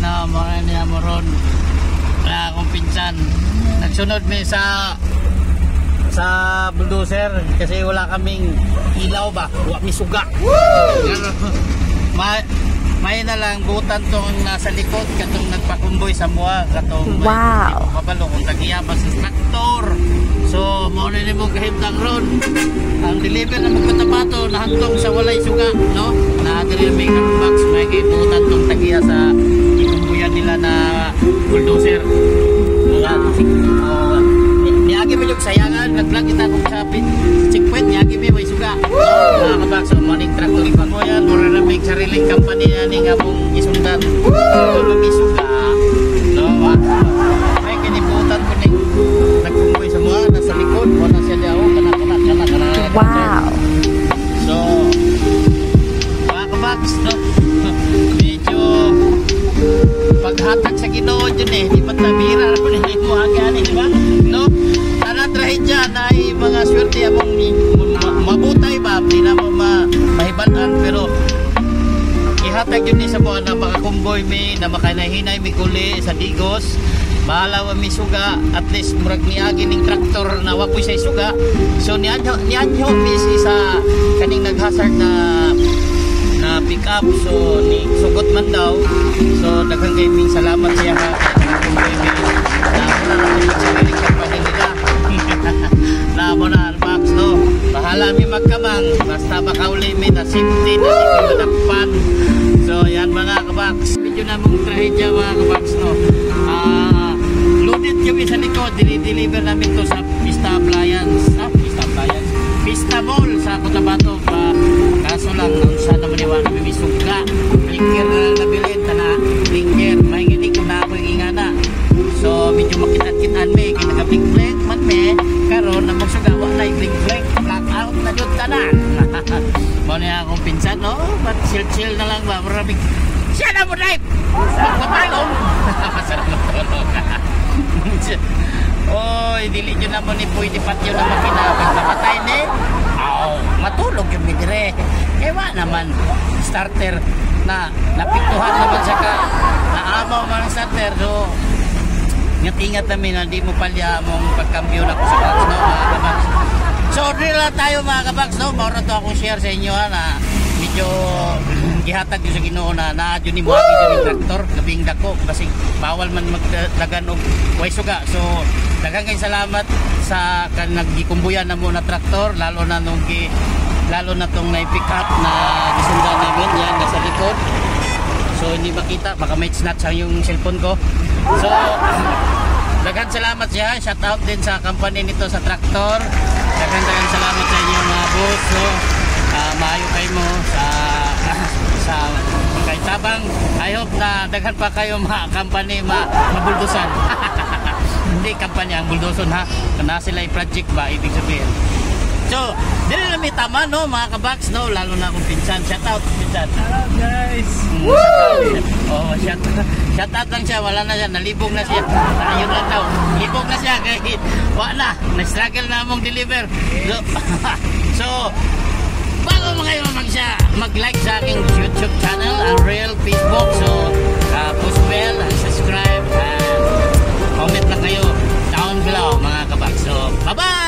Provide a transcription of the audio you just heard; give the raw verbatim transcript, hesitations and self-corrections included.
na mga niya mo ron na akong pinsan. Nagsunod mi sa sa bulldozer kasi wala kaming ilaw ba, wala mi suga. Ma may na lang butan tong nasa likod katong nagpakumboy sa mua katong wow. Mabalo kung tagiya ba sa traktor. So mo na nimo kahimtang ron. Ang deliver na magkatapato nahantong sa walay suga, no? Na diri may box may butan tong tagiya sa ikumbuyan nila na bulldozer. Oh, niagi mo yung sayangan, nag-vlog kita kung sapit checkpoint, niagi mo may suga. Mga kabak, so morning tractor ipa ko yan, mura na may sariling company na ni nga mong isundan. Kung may suga, no? May kinibutan ko ni nagkumboy sa mga, nasa likod, wala siya diyaw, kanak-kanak, kanak-kanak. Wow! So, mga kabak, no? Medyo paghatag sa Ginoo yun eh, di ba't nabira na po nila yung mga gani, di ba? No? Tanang trahedya na ay mga swerte among mabutay ba, di na mo ma mahibalan, pero ihatag yun eh sa buwan na makakumboy mi, na makanahinay mi kuli sa digos, mahalawa mi suga, at least murag niagi ning traktor na wapoy sa suga. So nianyo, nianyo mi sa kaning naghasard na na pick up, so ni sugot man daw, so daghang gaming salamat siya ha kumboy mi na muna natin magsariling kampanya nila na muna Max, no? Bahala mi magkamang basta makauli mi na safety na di ko madakpan. So yan mga kabaks, medyo na mong trahedya mga kabaks, no? Ah, loaded kami sa likod, dili-deliver namin to sa Pista Appliance, ah, Pista Appliance Pista Mall sa Cotabato pa. Kaso lang, nung sa naman iwan na may suga, blinker na nabilin, na blinker, mahingin ko na ako yung ingana. So, medyo makitat-kitan me, kinaka-blink-blink man me, karon na magsuga, wala yung blink-blink, blackout na yun ka na. Mau niya akong pinsan, no? Ba't chill-chill na lang ba? Maraming, siya na mo, Dave! Magpapalong! Masarap na tulog. Oy, dili nyo naman ni Puy, di patyo na makinabang namatay ni. Oh, matulog yung bidire. Ewa naman, starter na napiktuhan naman siya ka. Naamaw man ang starter. So, ingat-ingat namin na di mo palya mong pagkambyo na ko sa box, no, mga kabaks. So, order lang tayo mga kabaks, no. Maura to akong share sa inyo ha, na medyo gihatag yung sa Ginoo na naadyo ni Muhammad yung traktor, labing dako kasi bawal man magdagan og way suga. So daghang kay salamat sa kan naggikumbuyan na mo na traktor, lalo na nung gi, lalo na tong na-pick up na gisundan namin yan nasa likod. So hindi makita, baka may snatch ang yung cellphone ko. So daghang salamat siya, shout out din sa company nito sa traktor. Daghang daghang salamat sa inyo mga boss. So uh, maayo kayo mo sa sa kay tabang. I hope na daghan pa kayo mga company ma mabuldusan. Hindi kampanya ang buldoson ha, kana sila i-project ba ibig sabihin. So dili na may tama, no mga kabaks, no, lalo na akong pinsan. Shout out pinsan. Hello guys. Mm, shout oh shout, shout out lang siya, wala na siya, nalibog na siya. Ayun lang daw, libog na siya kay wala na, na-struggle na among deliver. So, so bago mga kayo mag siya mag-like sa aking YouTube channel, ang Real Facebook. So uh, push bell, subscribe, and comment lang kayo down below mga kabaks. So bye bye.